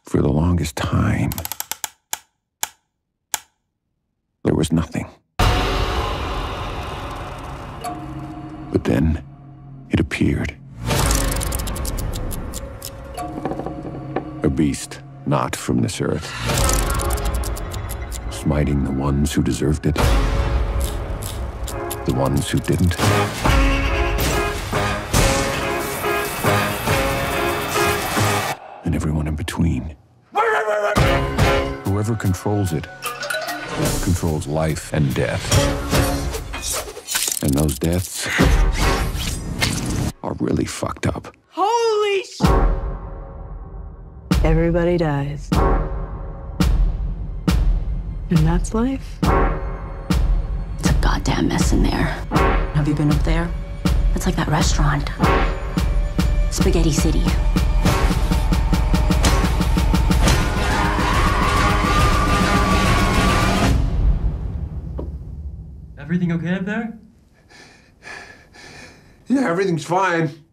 For the longest time, there was nothing. But then, it appeared. A beast not from this earth, smiting the ones who deserved it, the ones who didn't. And everyone in between. Whoever controls it controls life and death. And those deaths are really fucked up. Holy sh! Everybody dies. And that's life. It's a goddamn mess in there. Have you been up there? It's like that restaurant. Spaghetti City. Everything okay up there? Yeah, everything's fine.